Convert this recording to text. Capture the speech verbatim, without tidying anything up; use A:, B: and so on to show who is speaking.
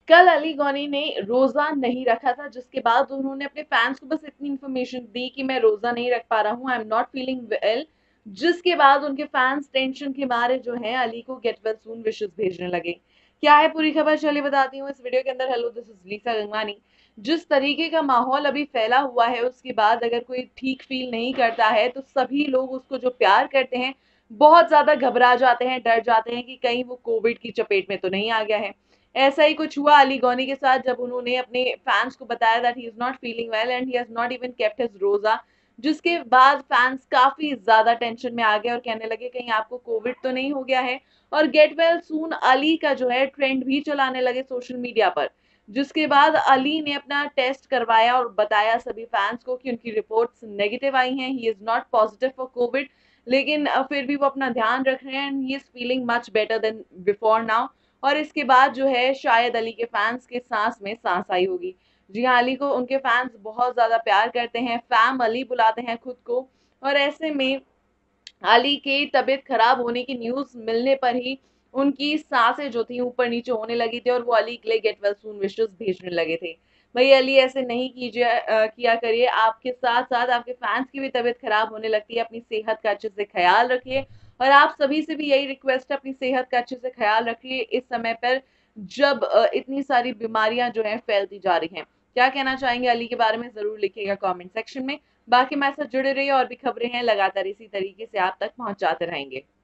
A: कल अली गौनी ने रोजा नहीं रखा था, जिसके बाद उन्होंने अपने फैंस को बस इतनी इंफॉर्मेशन दी कि मैं रोजा नहीं रख पा रहा हूँ, I am not feeling well. जिसके बाद उनके फैंस टेंशन के मारे जो है अली को गेट वेल सून विशेस भेजने लगे। क्या है पूरी खबर, चलिए बताती हूँ इस वीडियो के अंदर। Hello, this is Lisa Gangwani. जिस तरीके का माहौल अभी फैला हुआ है, उसके बाद अगर कोई ठीक फील नहीं करता है तो सभी लोग उसको जो प्यार करते हैं बहुत ज्यादा घबरा जाते हैं, डर जाते हैं कि कहीं वो कोविड की चपेट में तो नहीं आ गया है। ऐसा ही कुछ हुआ अली गौनी के साथ, जब उन्होंने अपने फैंस को बताया that he is not feeling well and he has not even kept his roza. जिसके बाद फैंस काफी ज्यादा टेंशन में आ गए और कहने लगे कहीं आपको कोविड तो नहीं हो गया है। और गेट वेल सून अली का जो है ट्रेंड भी चलाने लगे सोशल मीडिया पर। जिसके बाद अली ने अपना टेस्ट करवाया और बताया सभी फैंस को कि उनकी रिपोर्ट्स नेगेटिव आई हैं, he is not positive for covid. लेकिन अ, फिर भी वो अपना ध्यान रख रहे हैं and he is feeling much better than before now. और इसके बाद जो है शायद अली के फैंस के सांस में सांस आई होगी। जी हाँ, अली को उनके फैंस बहुत ज्यादा प्यार करते हैं, फैम अली बुलाते हैं खुद को। और ऐसे में अली की तबीयत खराब होने की न्यूज मिलने पर ही उनकी सांसें जो थी ऊपर नीचे होने लगी थी और वो अली के लिए गेट वेल सून विशेस भेजने लगे थे। भाई अली ऐसे नहीं कीजिए, अ, किया करिए। आपके साथ साथ आपके फैंस की भी तबीयत खराब होने लगती है, अपनी सेहत का अच्छे से ख्याल रखिए। और आप सभी से भी यही रिक्वेस्ट है, अपनी सेहत का अच्छे से ख्याल रखिए इस समय पर, जब अ, इतनी सारी बीमारियां जो हैं फैलती जा रही हैं। क्या कहना चाहेंगे अली के बारे में, जरूर लिखिएगा कमेंट सेक्शन में। बाकी हमारे साथ जुड़े रहिए, और भी खबरें हैं लगातार इसी तरीके से आप तक पहुंचाते रहेंगे।